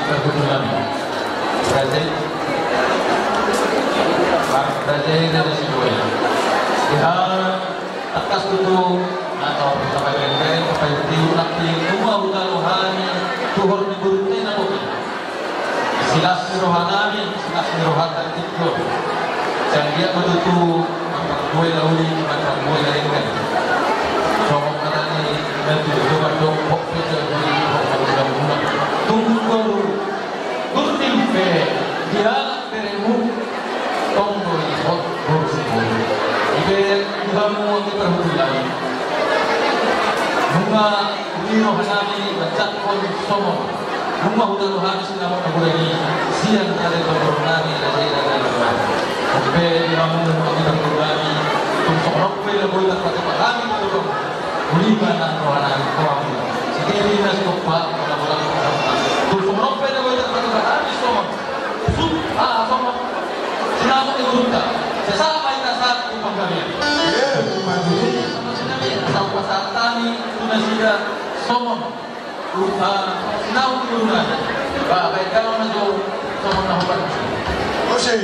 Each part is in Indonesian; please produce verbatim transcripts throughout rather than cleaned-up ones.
kebetulan Brazil Brazil dari Sidoya ya atas itu atau sampai benteng sampai diulang di rumah utaluhani tuhur di burute na kopi silas rohanami silas rohatan itu dan dia betul gue lauli macam gue lainkan somong kata ni nanti coba dong kok kita di kok muda tunggu baru gunting pe dia teremu tonggo di kok kursi ibe kamu kita hutulai bunga biro hanami bacak kon somong bunga hutalu habis nama kabulani siang ada kabulani ada ada ada Oke, kamu kita berbagi untuk rokok yang boleh terpakai kami betul. Buliman dan rohanan kami. Sekali nas kopa pada bulan Ramadan. Untuk rokok yang boleh terpakai kami semua. Sub, ah semua. Sinama itu sesama kita saat upang kami. Ya, mandi. Sama sinami asal pasar tani sudah sudah semua. Ah, sinama itu lunas. Bah, baik kalau najo semua nahukan. Oke.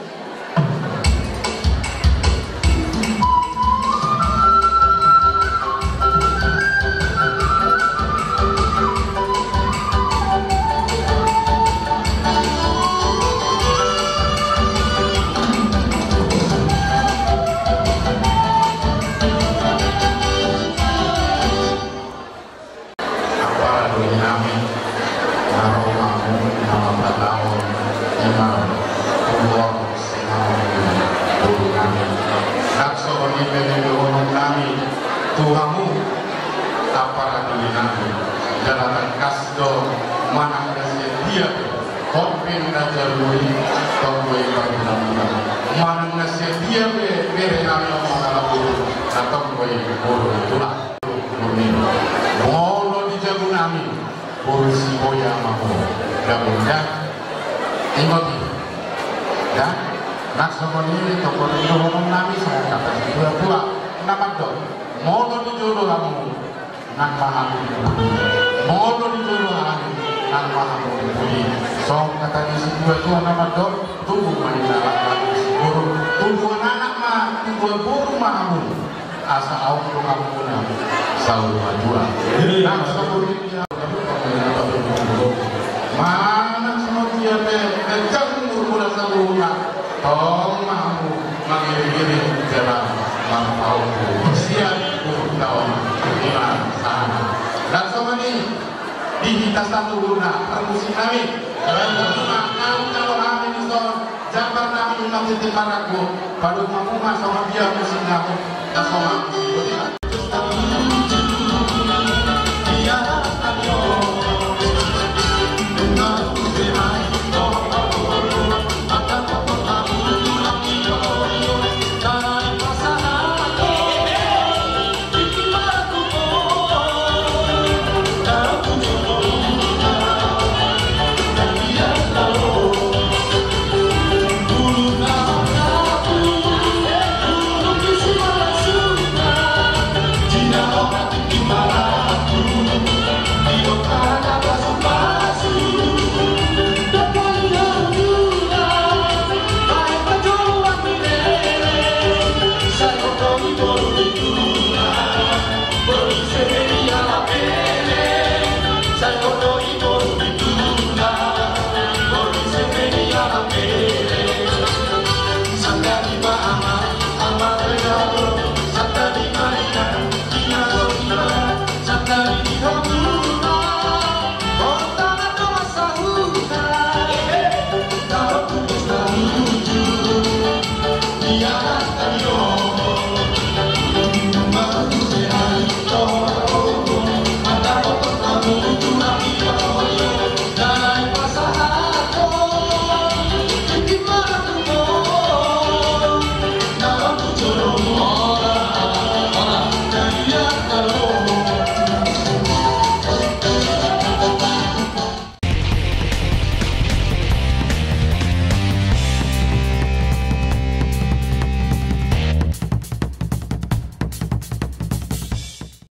Tuhamu tapara dulinami jalatan kasdo mana dia kompin najarui tongoi pardunamina mana nasedia be bere nami omongana buru na tongoi buru itulah burnino molo di jagunami buru siboya mahu dabunda ingoti dan naksomoni tokoni ngomong nami saya kata dua-dua nama dong mono di jodoh kamu nang mahamu mono di jodoh kamu nang mahamu buli song kata di situ itu nama dok tunggu manila lagi burung tunggu anak mah tunggu burung mahamu asa awak kamu guna sahur majua nang seperti dia mana sama dia be kencang murmur sahurna tong mahamu mangiri-giri jalan mau siap tahun lima sana dan sama ini di kita satu guna permusim kami dan kau kalau kami di sana jabar kami nanti di paraku baru mampu sama dia musim aku dan sama